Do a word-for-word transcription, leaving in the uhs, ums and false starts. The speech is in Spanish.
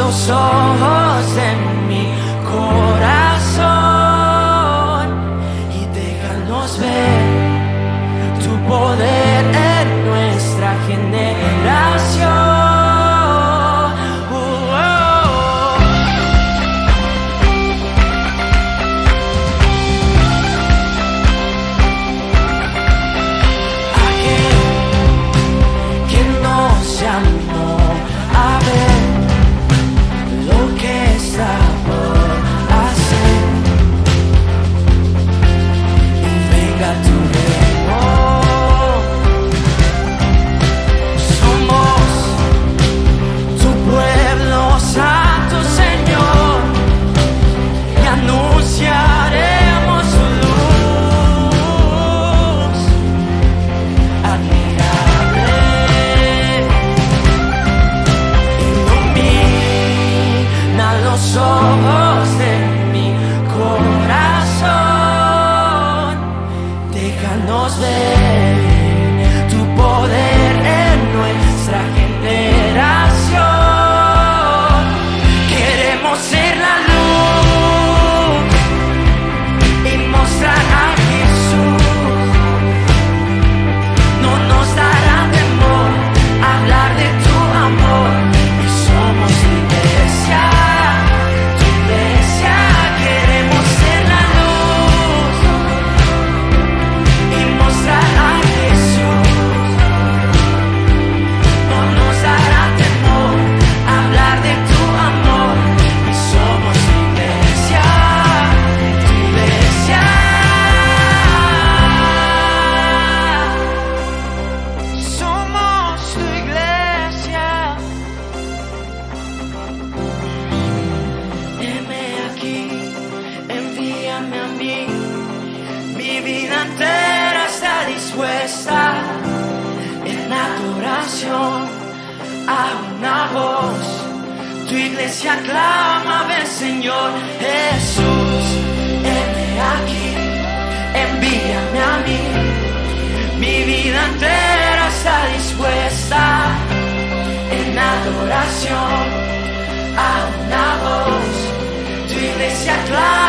los ojos de mi corazón y déjanos ver tu poder en nuestra generación. Los ojos de mi corazón, déjanos ver tu poder en nuestra generación. Queremos ser la luz y mostrar a Jesús. No nos dará temor hablar de tu amor y somos iglesia. Mi vida entera está dispuesta en adoración a una voz. Tu iglesia clama, ven Señor Jesús. Heme aquí, envíame a mí. Mi vida entera está dispuesta en adoración a una voz. Tu iglesia clama.